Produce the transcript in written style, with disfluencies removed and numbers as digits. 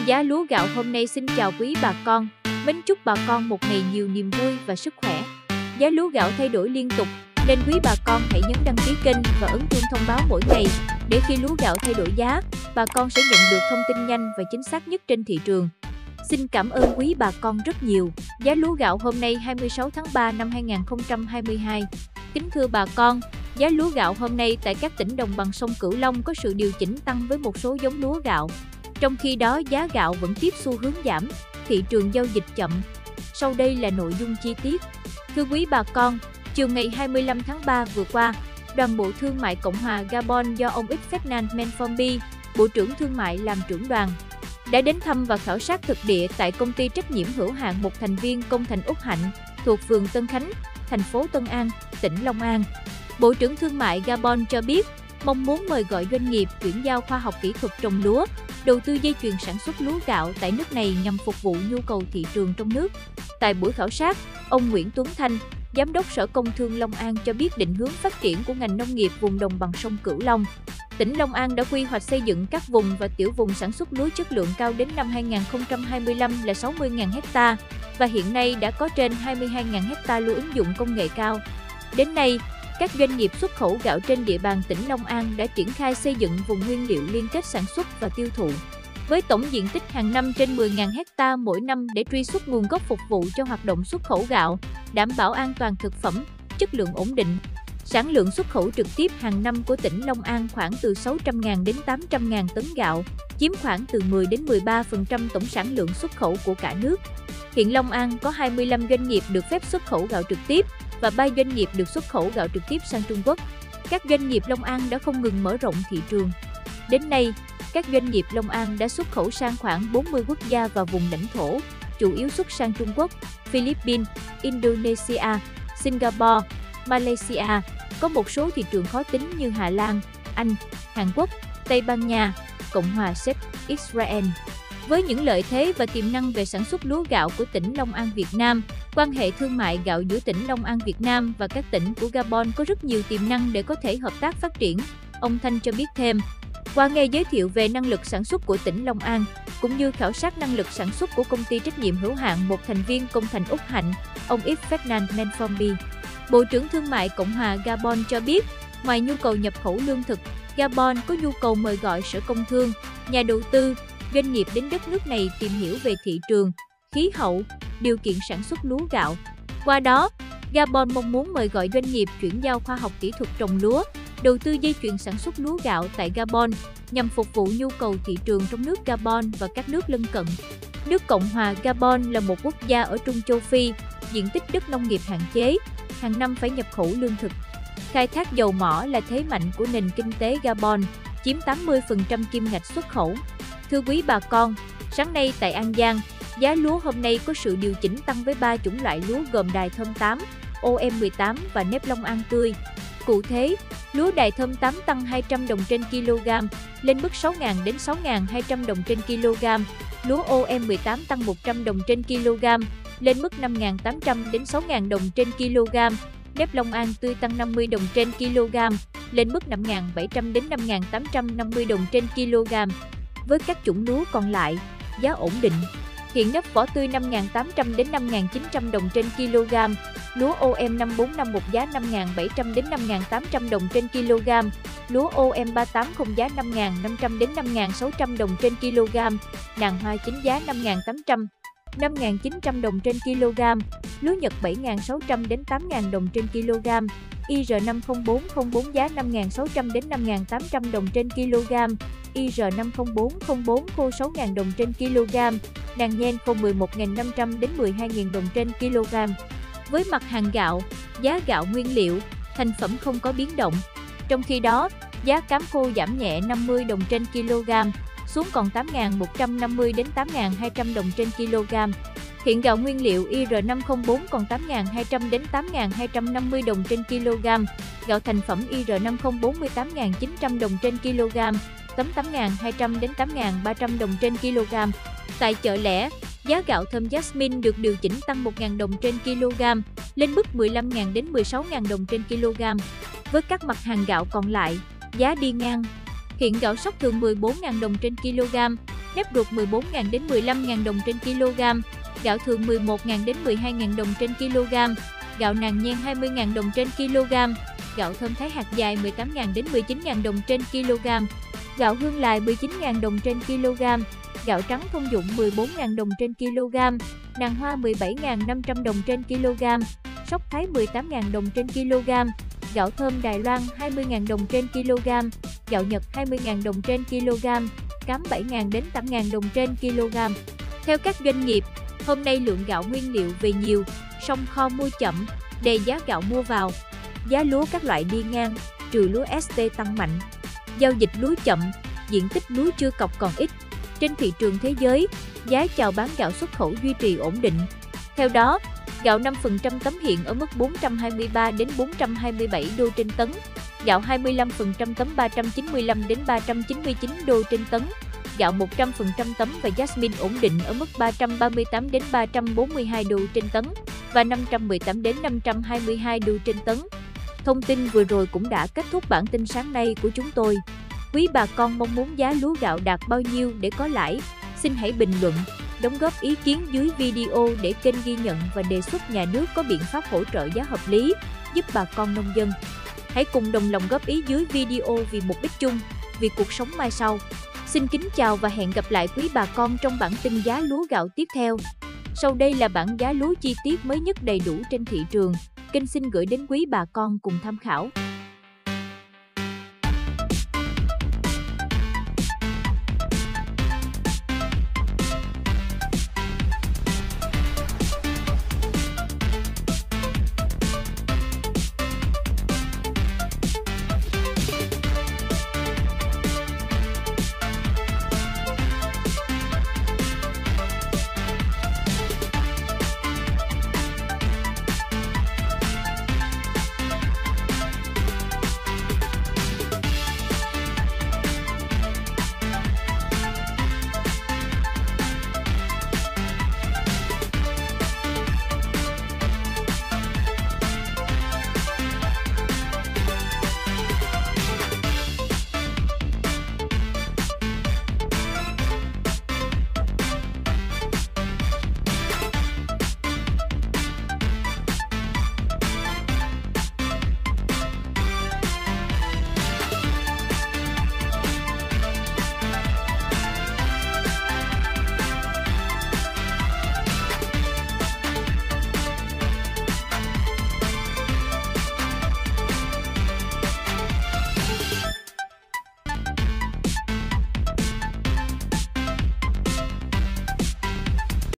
giá lúa gạo hôm nay. Xin chào quý bà con, mến chúc bà con một ngày nhiều niềm vui và sức khỏe. Giá lúa gạo thay đổi liên tục nên quý bà con hãy nhấn đăng ký kênh và ấn chuông thông báo mỗi ngày để khi lúa gạo thay đổi giá, bà con sẽ nhận được thông tin nhanh và chính xác nhất trên thị trường. Xin cảm ơn quý bà con rất nhiều. Giá lúa gạo hôm nay 26 tháng 3 năm 2022. Kính thưa bà con, giá lúa gạo hôm nay tại các tỉnh đồng bằng sông Cửu Long có sự điều chỉnh tăng với một số giống lúa gạo. Trong khi đó, giá gạo vẫn tiếp xu hướng giảm, thị trường giao dịch chậm. Sau đây là nội dung chi tiết. Thưa quý bà con, chiều ngày 25 tháng 3 vừa qua, Đoàn Bộ Thương mại Cộng hòa Gabon do ông Yves Fernand Menfombi, Bộ trưởng Thương mại làm trưởng đoàn, đã đến thăm và khảo sát thực địa tại công ty trách nhiệm hữu hạn một thành viên Công Thành Úc Hạnh thuộc phường Tân Khánh, thành phố Tân An, tỉnh Long An. Bộ trưởng Thương mại Gabon cho biết, mong muốn mời gọi doanh nghiệp chuyển giao khoa học kỹ thuật trồng lúa, đầu tư dây chuyền sản xuất lúa gạo tại nước này nhằm phục vụ nhu cầu thị trường trong nước. Tại buổi khảo sát, ông Nguyễn Tuấn Thanh, Giám đốc Sở Công Thương Long An cho biết định hướng phát triển của ngành nông nghiệp vùng đồng bằng sông Cửu Long. Tỉnh Long An đã quy hoạch xây dựng các vùng và tiểu vùng sản xuất lúa chất lượng cao đến năm 2025 là 60.000 ha và hiện nay đã có trên 22.000 ha lúa ứng dụng công nghệ cao. Đến nay, các doanh nghiệp xuất khẩu gạo trên địa bàn tỉnh Long An đã triển khai xây dựng vùng nguyên liệu liên kết sản xuất và tiêu thụ, với tổng diện tích hàng năm trên 10.000 ha mỗi năm để truy xuất nguồn gốc phục vụ cho hoạt động xuất khẩu gạo, đảm bảo an toàn thực phẩm, chất lượng ổn định. Sản lượng xuất khẩu trực tiếp hàng năm của tỉnh Long An khoảng từ 600.000 đến 800.000 tấn gạo, chiếm khoảng từ 10 đến 13% tổng sản lượng xuất khẩu của cả nước. Hiện Long An có 25 doanh nghiệp được phép xuất khẩu gạo trực tiếp và 3 doanh nghiệp được xuất khẩu gạo trực tiếp sang Trung Quốc. Các doanh nghiệp Long An đã không ngừng mở rộng thị trường. Đến nay, các doanh nghiệp Long An đã xuất khẩu sang khoảng 40 quốc gia và vùng lãnh thổ, chủ yếu xuất sang Trung Quốc, Philippines, Indonesia, Singapore, Malaysia, có một số thị trường khó tính như Hà Lan, Anh, Hàn Quốc, Tây Ban Nha, Cộng hòa Séc, Israel. Với những lợi thế và tiềm năng về sản xuất lúa gạo của tỉnh Long An Việt Nam, quan hệ thương mại gạo giữa tỉnh Long An Việt Nam và các tỉnh của Gabon có rất nhiều tiềm năng để có thể hợp tác phát triển. Ông Thanh cho biết thêm, qua nghe giới thiệu về năng lực sản xuất của tỉnh Long An, cũng như khảo sát năng lực sản xuất của công ty trách nhiệm hữu hạn một thành viên Công Thành Úc Hạnh, ông Yves Fernand Menfombi, Bộ trưởng Thương mại Cộng hòa Gabon cho biết, ngoài nhu cầu nhập khẩu lương thực, Gabon có nhu cầu mời gọi Sở Công Thương, nhà đầu tư, doanh nghiệp đến đất nước này tìm hiểu về thị trường, khí hậu, điều kiện sản xuất lúa gạo. Qua đó, Gabon mong muốn mời gọi doanh nghiệp chuyển giao khoa học kỹ thuật trồng lúa, đầu tư dây chuyền sản xuất lúa gạo tại Gabon nhằm phục vụ nhu cầu thị trường trong nước Gabon và các nước lân cận. Nước Cộng hòa Gabon là một quốc gia ở Trung Châu Phi, diện tích đất nông nghiệp hạn chế, hàng năm phải nhập khẩu lương thực. Khai thác dầu mỏ là thế mạnh của nền kinh tế Gabon, chiếm 80% kim ngạch xuất khẩu. Thưa quý bà con, sáng nay tại An Giang, giá lúa hôm nay có sự điều chỉnh tăng với 3 chủng loại lúa gồm Đài Thơm 8, OM18 và nếp Long An tươi. Cụ thể, lúa Đài Thơm 8 tăng 200 đồng trên kg, lên mức 6.000 đến 6.200 đồng trên kg. Lúa OM18 tăng 100 đồng trên kg, lên mức 5.800 đến 6.000 đồng trên kg. Nếp Long An tươi tăng 50 đồng trên kg, lên mức 5.700 đến 5.850 đồng trên kg. Với các chủng lúa còn lại, giá ổn định. Hiện nếp vỏ tươi 5.800 đến 5.900 đồng trên kg, lúa OM545 một giá 5.700 đến 5.800 đồng trên kg, lúa OM38 không giá 5.500 đến 5.600 đồng trên kg, nàng hoa chính giá 5.800, 5.900 đồng trên kg, lúa Nhật 7.600 đến 8.000 đồng trên kg, IR50404 giá 5.600 đến 5.800 đồng trên kg, IR50404 khô 6.000 đồng trên kg, nàng nhen khô 11.500 đến 12.000 đồng trên kg. Với mặt hàng gạo, giá gạo nguyên liệu, thành phẩm không có biến động. Trong khi đó, giá cám khô giảm nhẹ 50 đồng trên kg, xuống còn 8.150 đến 8.200 đồng trên kg. Hiện gạo nguyên liệu IR504 còn 8.200 đến 8.250 đồng trên kg, gạo thành phẩm IR504 18.900 đồng trên kg, tấm 8.200 đến 8.300 đồng trên kg. Tại chợ lẻ, giá gạo thơm Jasmine được điều chỉnh tăng 1.000 đồng trên kg, lên mức 15.000 đến 16.000 đồng trên kg. Với các mặt hàng gạo còn lại, giá đi ngang. Hiện gạo sóc thường 14.000 đồng trên kg, nếp ruột 14.000 đến 15.000 đồng trên kg, gạo thường 11.000 đến 12.000 đồng trên kg, gạo nàng nhen 20.000 đồng trên kg, gạo thơm Thái hạt dài 18.000 đến 19.000 đồng trên kg, gạo hương lài 19.000 đồng trên kg, gạo trắng thông dụng 14.000 đồng trên kg, nàng hoa 17.500 đồng trên kg, sóc Thái 18.000 đồng trên kg, gạo thơm Đài Loan 20.000 đồng trên kg, gạo Nhật 20.000 đồng trên kg, cám 7.000 đến 8.000 đồng trên kg. Theo các doanh nghiệp, hôm nay lượng gạo nguyên liệu về nhiều, song kho mua chậm, đè giá gạo mua vào. Giá lúa các loại đi ngang, trừ lúa ST tăng mạnh. Giao dịch lúa chậm, diện tích lúa chưa cọc còn ít. Trên thị trường thế giới, giá chào bán gạo xuất khẩu duy trì ổn định. Theo đó, gạo 5% tấm hiện ở mức 423 đến 427 đô trên tấn, gạo 25% tấm 395 đến 399 đô trên tấn, gạo 100% tấm và Jasmine ổn định ở mức 338 đến 342 đô trên tấn và 518 đến 522 đô trên tấn. Thông tin vừa rồi cũng đã kết thúc bản tin sáng nay của chúng tôi. Quý bà con mong muốn giá lúa gạo đạt bao nhiêu để có lãi? Xin hãy bình luận, đóng góp ý kiến dưới video để kênh ghi nhận và đề xuất nhà nước có biện pháp hỗ trợ giá hợp lý, giúp bà con nông dân. Hãy cùng đồng lòng góp ý dưới video vì mục đích chung, vì cuộc sống mai sau. Xin kính chào và hẹn gặp lại quý bà con trong bản tin giá lúa gạo tiếp theo. Sau đây là bảng giá lúa chi tiết mới nhất đầy đủ trên thị trường. Kênh xin gửi đến quý bà con cùng tham khảo.